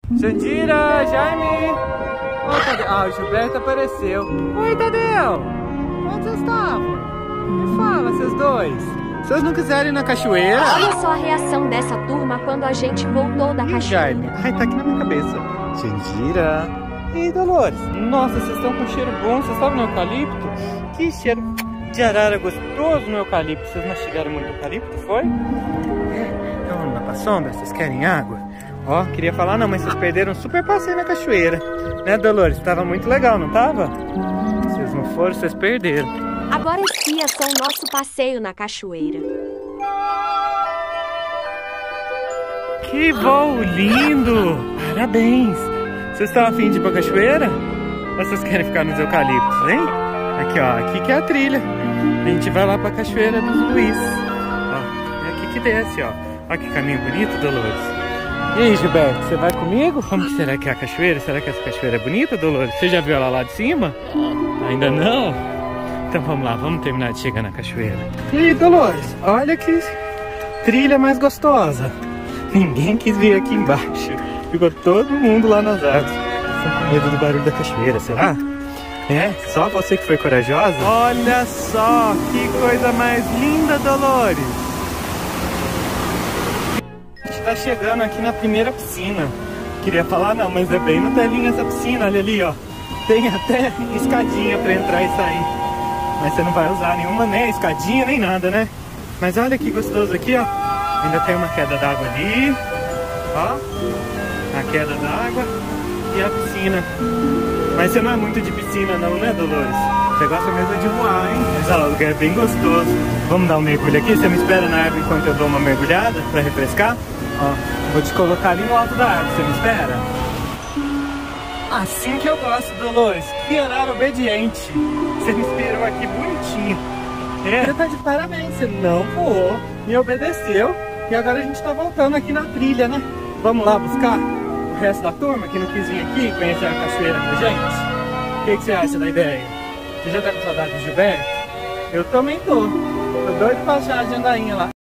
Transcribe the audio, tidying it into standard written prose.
Jandira, Jaime! Oh, Tadeu. Ah, o Gilberto apareceu. Oi, Tadeu! Onde vocês estavam? Me fala, vocês dois. Vocês não quiserem ir na cachoeira? Olha só a reação dessa turma quando a gente voltou da cachoeira. Jaime, ai, tá aqui na minha cabeça. Jandira. E Dolores? Nossa, vocês estão com cheiro bom. Vocês estavam no eucalipto? Que cheiro de arara gostoso no eucalipto. Vocês mastigaram muito eucalipto, foi? Então vamos lá pra sombra? Vocês querem água? Ó, queria falar não, mas vocês perderam um super passeio na cachoeira. Né, Dolores? Tava muito legal, não tava? Vocês não foram, vocês perderam. Agora esquia só o nosso passeio na cachoeira. Que voo lindo! Parabéns! Vocês estão a fim de ir pra cachoeira? Ou vocês querem ficar nos eucaliptos, hein? Aqui, ó, aqui que é a trilha. A gente vai lá pra cachoeira dos Luiz. Ó, é aqui que desce, ó. Olha que caminho bonito, Dolores. E aí, Gilberto, você vai comigo? Como que será que é a cachoeira? Será que essa cachoeira é bonita, Dolores? Você já viu ela lá de cima? Ainda não? Então vamos lá, vamos terminar de chegar na cachoeira. E aí, Dolores, olha que trilha mais gostosa. Ninguém quis vir aqui embaixo. Ficou todo mundo lá nas árvores. Estão com medo do barulho da cachoeira, será? É? Só você que foi corajosa? Olha só, que coisa mais linda, Dolores. A gente tá chegando aqui na primeira piscina. Queria falar não, mas é bem no telinho essa piscina, olha ali, ó. Tem até escadinha pra entrar e sair. Mas você não vai usar nenhuma, nem escadinha, nem nada, né? Mas olha que gostoso aqui, ó. Ainda tem uma queda d'água ali. Ó. A queda d'água e a piscina. Mas você não é muito de piscina não, né, Dolores? Você gosta mesmo de voar, hein? Mas olha, o lugar é bem gostoso. Vamos dar um mergulho aqui? Você me espera na árvore enquanto eu dou uma mergulhada pra refrescar? Ó, vou te colocar ali no alto da árvore, você me espera? Assim que eu gosto, Dolores. Que arara obediente. Você me esperou aqui bonitinho. É, você tá de parabéns, você não voou, me obedeceu. E agora a gente tá voltando aqui na trilha, né? Vamos lá buscar o resto da turma que não quis vir aqui conhecer a cachoeira com a gente? O que você acha da ideia? Você já tá com saudade do Gilberto? Eu também tô. Tô doido pra achar a agendainha lá.